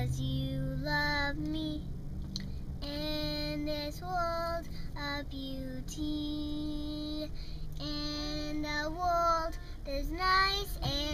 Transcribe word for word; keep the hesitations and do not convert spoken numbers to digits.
'cause you love me. In this world of beauty, in the world that's nice and